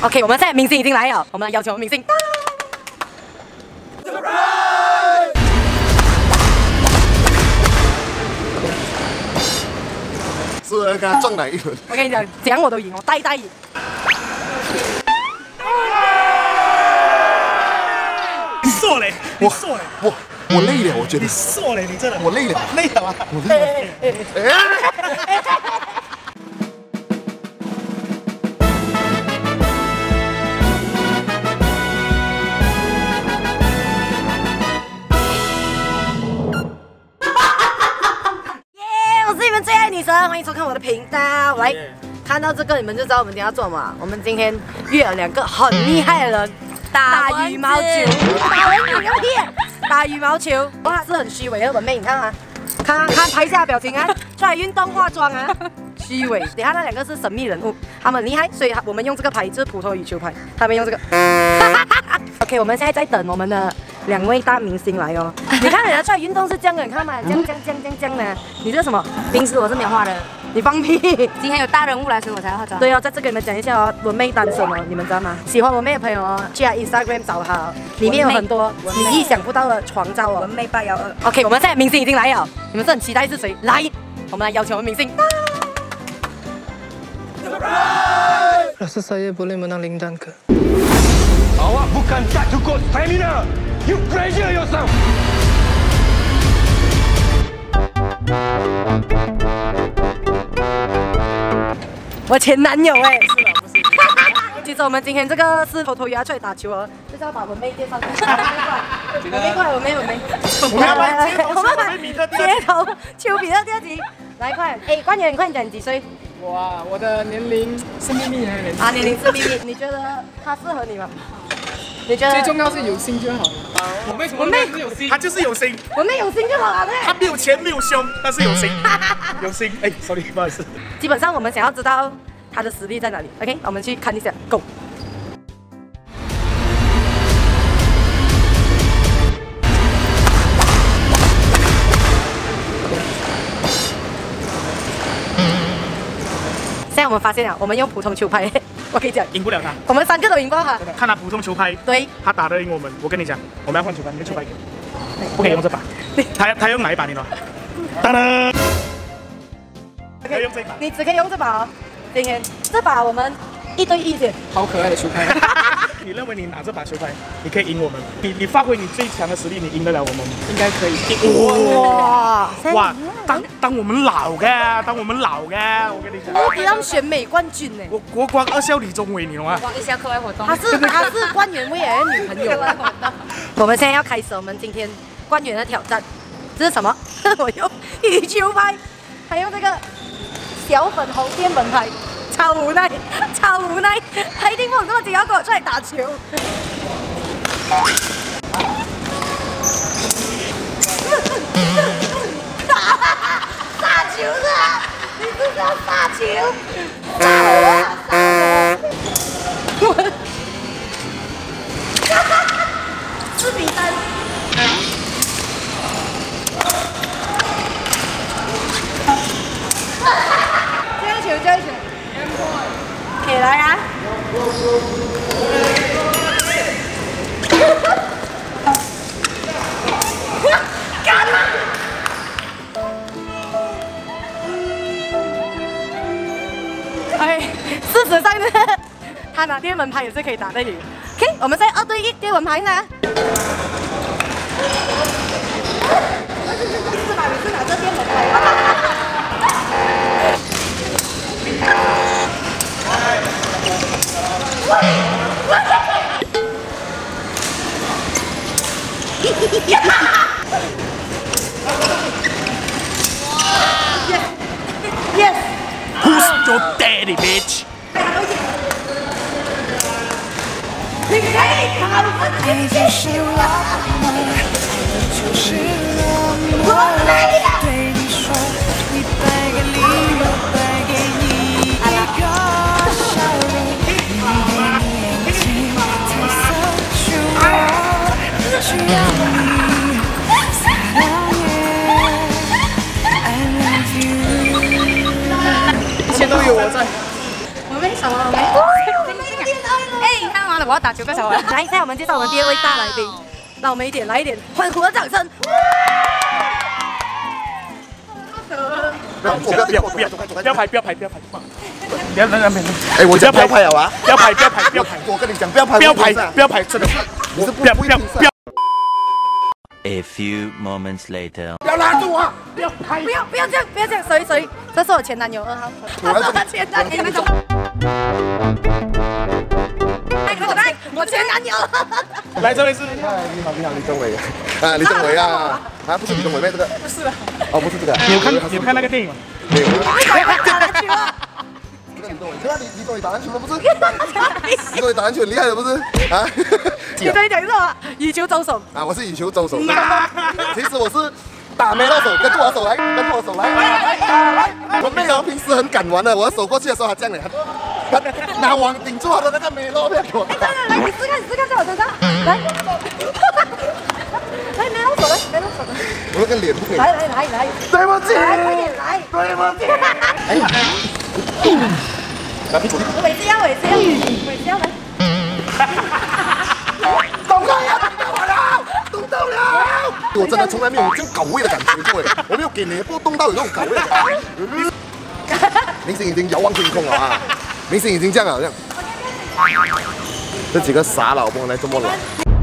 OK， 我们现在明星已经来了，我们来要求明星。 是跟他撞哪一轮？ 我跟你讲，怎样我都赢，我呆赢。 你瘦嘞，你瘦嘞， 我累了，我觉得你瘦嘞，你真的， 我累了， 累了吗？ 我累了。 我是你们最爱女神，欢迎收看我的频道。来，看到这个你们就知道我们今天要做什么。我们今天约了2个很厉害的人打羽毛球，打蚊子个屁！打羽毛球，哇，是很虚伪的文妹，你看啊，看台下表情啊，出来运动化妆啊，虚伪。等下那2个是神秘人物，他们很厉害，所以我们用这个牌就是普通羽球拍，他们用这个。OK， 我们现在在等我们的2位大明星来哦。你看人家出来运动是这样的，你看嘛，这样的。你这什么？ 平时我是没有化的， 你放屁！ 今天有大人物来，所以我才要化妆。 对哦，在这跟你们讲一下哦，文妹单身哦，你们知道吗？喜欢文妹的朋友哦，去她 Instagram 找她哦，里面有很多你意想不到的床照哦。 文妹812。 OK， 我们现在明星已经来了，你们是很期待是谁？来，我们来邀请我们明星。 Rasa saya boleh menang Lingdan ke? Awak bukan tak cukup stamina. You pressure yourself. 我前男友哎，是吗？不是。其实我们今天这个是偷偷约他出来打球哦，就是要把文妹介绍出来。文妹过来，文妹。 我们要玩街头丘比特第2集，来快！哎，官员，你快点讲你几岁？ 我的年龄是秘密还是？ 啊，年龄是秘密。你觉得他适合你吗？你觉得？ 最重要是有心就好了。 我为什么是有心？他就是有心。 文妹有心就好了，对。 他没有钱，没有胸，但是有心，有心。哎 ，sorry， 不好意思。 基本上我们想要知道他的实力在哪里。OK， 我们去看一下 ，Go。现在我们发现了，我们用普通球拍，我跟你讲， 赢不了他。 我们3个都赢不了他。 看他普通球拍， 对， 他打得赢我们。我跟你讲，我们要换球拍，你的球拍给我，不可以用这把。他用哪一把？你懂？当然，可以用这一把。 你只可以用这把哦。今天这把我们1对1先。 好可爱的球拍。 你认为你拿这把球拍，你可以赢我们？你发挥你最强的实力，你赢得了我们吗？ 应该可以。 哇！当我们老嘅，我跟你讲。 我让选美冠军呢。 我国光2校李宗伟，你懂吗？ 一下课外活动。 他是官员未来的女朋友。我们现在要开始我们今天官员的挑战，这是什么？我用羽球拍，还用这个小粉红电门拍。超无奈，他一定不懂这么紧要跟我出来打球。杀球的，你这是要杀球？杀我！4比3。接球。起来啊！干了！哎，事实上呢，他拿电蚊拍也是可以打得赢。OK， 我们在2对1电蚊拍呢。是吧？你是拿这电蚊拍？Yes. Who's your daddy, bitch? 你可以看我的就是我累了。对你说，你摆个理由，摆给你一个笑容，你眼睛彩色是我需要你。 一切都有我在。 我没什么，我没恋爱了。 了，我要打球，不要吵我。 来，现在我们介绍我们第二位大来宾，让我们来一点欢呼的掌声。 不要拍！ 哎，我讲不要拍了啊！ 不要拍！ 我跟你讲，不要拍！ 真的是， 我是不要。 A few moments later. 不要拉住我！ 不要这样，谁？这是我前男友2号，他是我前男友。我前男友。 来这位是。 你好，李宗伟啊，李宗伟啊，啊，不是李宗伟咩？这个不是了。 哦，不是这个。 你有看那个电影吗？ 没有。 打篮球啊！ 这个李宗伟，对啊，李宗伟打篮球的不是？李宗伟打篮球很厉害的不是？啊？ 你可以讲是吧？羽球周手。 啊，我是羽球周手。其实我是打梅洛手，跟着我手来，我妹哦，平时很敢玩的，我手过去的时候，她这样的，她拿网顶住她的那个梅洛，不要给我。 来，你试看，在我身上，来，来梅洛手来， 我那个脸不可以。 来， 对不起， 来，快点来， 对不起。拿屁股。 尾腰来。 动到了！我真的从来没有这样搞味的感觉过哎，我没有给脸部动到有那种搞味的感觉。明星已经遥望天空了啊！明星已经这样了，这样。这几个傻老婆来这么老。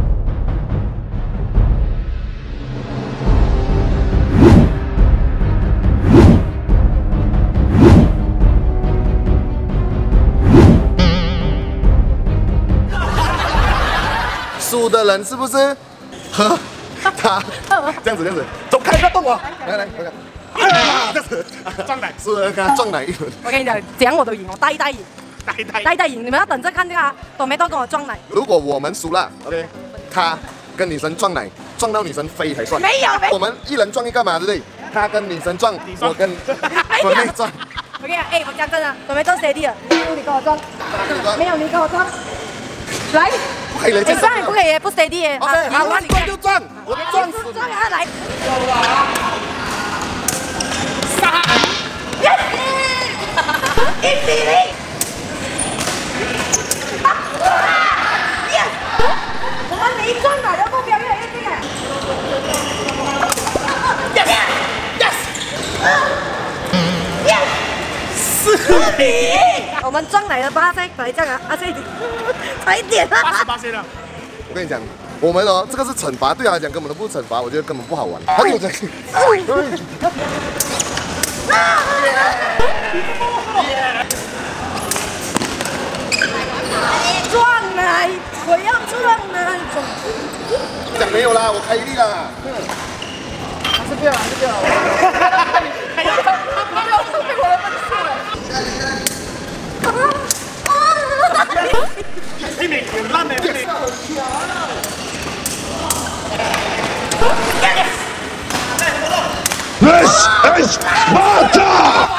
输的人是不是？呵，他这样子，走开，不要动我！来，这样子撞奶， 输的人跟他撞奶一轮。 我跟你讲，怎样我都赢，我呆赢，你们要等着看这个啊，都没都跟我撞奶。 如果我们输了 ，OK， 他跟女神撞奶，撞到女神飞才算。 没有， 我们一人撞一个嘛，对不对？他跟女神撞，我跟粉妹撞。 我跟你讲，哎，我讲真的，都没都steady了，你跟我撞，没有你跟我撞，来。 不可以这样也不可以，不 steady 耶。 OK， 好，我撞就撞，我撞死撞他来。1比0。我们没撞奶的目标越来越近了。4比1。我们撞奶的8赛来这样啊，这一点，差一点啊。 88了。 我跟你讲，我们哦，这个是惩罚，对他来讲根本都不是惩罚，我觉得根本不好玩。他有在。 撞奶，我要撞奶。 讲没有啦，我开力啦。 还是不要，被我的分数了。 你们很烂的，你们。 This is Sparta!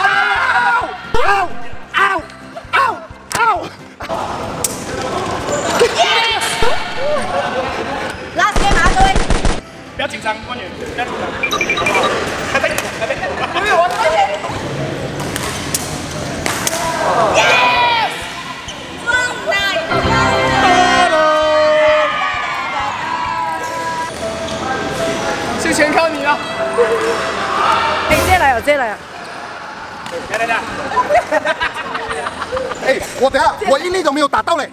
Last game 啊，各位。 不要紧张，官员，不要紧张。还在。没有，我发现。Yes！ 撞奶！ 就全靠你了。 哎，接来啊！ 来。 哎，我等下，我一粒都没有打到嘞。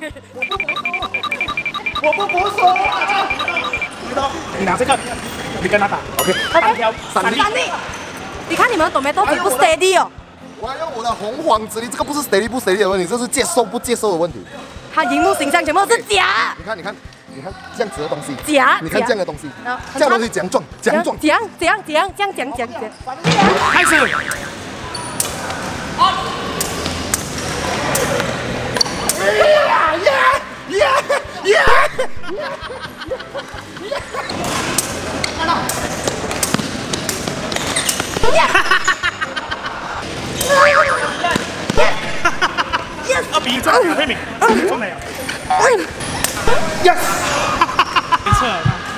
我不服输。 你拿这个，你跟他打 ，OK？三粒。 你看你们懂没？都不 steady 哦。 我要用我的洪荒之力，这个不是 steady 不 steady 的问题，这是接受不接受的问题。 他荧幕形象全部都是假。 你看，这样子的东西， 假。 你看这样的东西，这样东西怎样撞？ 怎样？ 开始。2比1撞了，佩敏，撞没有 ？Yes！ 没错。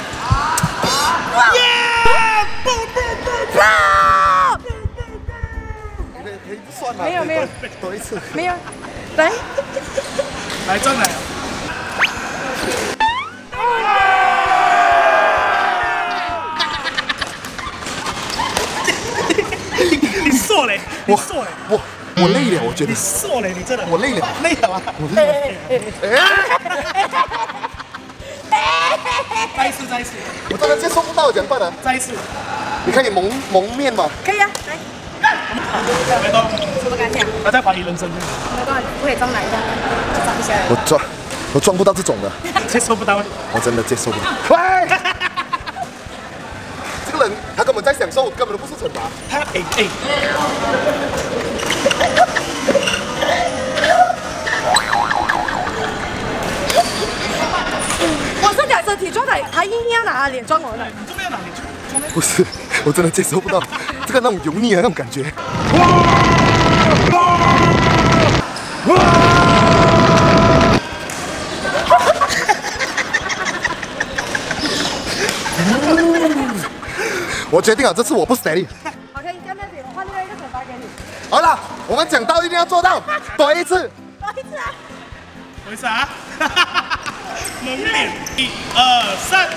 可以算吗？ 没有， 多一次。 没有，来撞奶。 我累了，我觉得你瘦了，你真的。 我累了， 累了吗？ 我累了。 再一次， 我真的接受不到，怎么办呢？ 再一次。 你看你蒙面嘛。 可以啊，来。 没动。 什么感想？ 还在怀疑人生。 没关系，不可以装哪一张？就装一下。 我装不到这种的， 接受不到。 我真的接受不到。喂，这个人他根本在享受，根本都不是惩罚。 他我是讲身体状态，他硬要拿脸装我的。 你这边要哪里去？ 不是，我真的接受不到这个那种油腻的那种感觉。我决定了，这次我不 steady。 OK， 这样子，我换另外一个惩罚给你。 好了，我们讲到一定要做到，多一次。 多一次啊！ 为啥？蒙脸，1、2、3。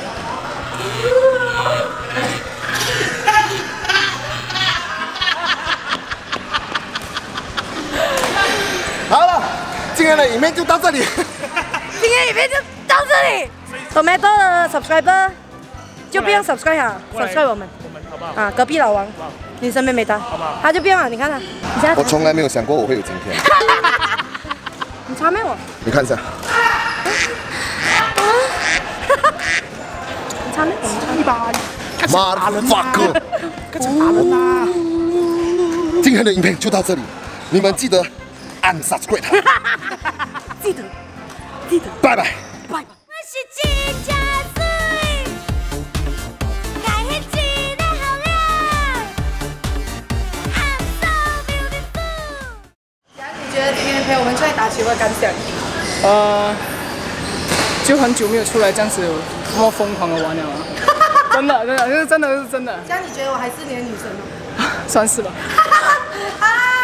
好了，今天的影片就到这里。 今天影片就到这里。Tomato 的 subscriber 就不用 subscribe 了，subscribe 我们好不好？ 啊，隔壁老王，你身边没他，他就不用了。你看他，你现在我从来没有想过我会有今天。 你擦没我？ 你看一下。 你擦没我？ 一把。 妈的 fuck！ 开始打人啦！ 今天的影片就到这里，你们记得按 subscribe 它。 记得， 拜拜。 拜拜。你觉得今天陪我们出来打球的感想？ 就很久没有出来这样子这么疯狂的玩了啊！真的，真的，这是真的，是真的。 这样你觉得我还是你的女神吗？ 算是吧。 啊！